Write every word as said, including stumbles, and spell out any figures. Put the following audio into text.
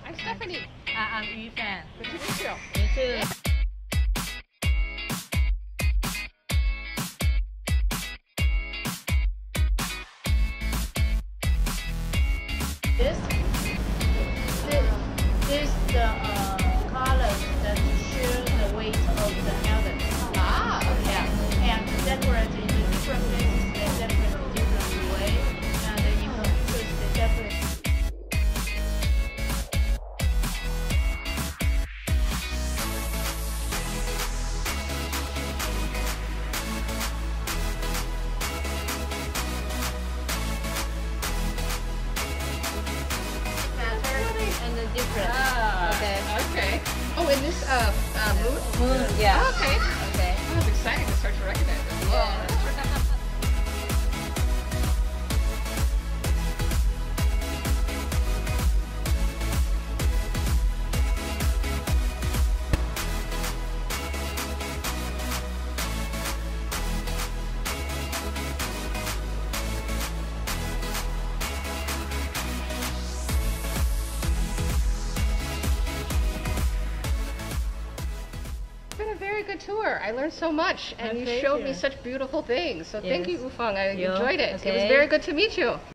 I'm Stephanie. Uh, I'm Yifan. Good to meet you. Me too. This, this, this the uh, colors that share the weight of the element. Ah, okay. Yeah, and decorate in the different places, they decorate in different way, and then you can choose the decorate. And the different. Ah, Okay. Okay. Oh, in this uh, uh mood? Moon, yeah. Oh, okay. Okay. Oh, it's exciting to start to recognize it. Yeah. It's been a very good tour. I learned so much, and My you showed me pleasure. such beautiful things. So thank you, Yes. Wufang. I You? enjoyed it. It was Okay. very good to meet you.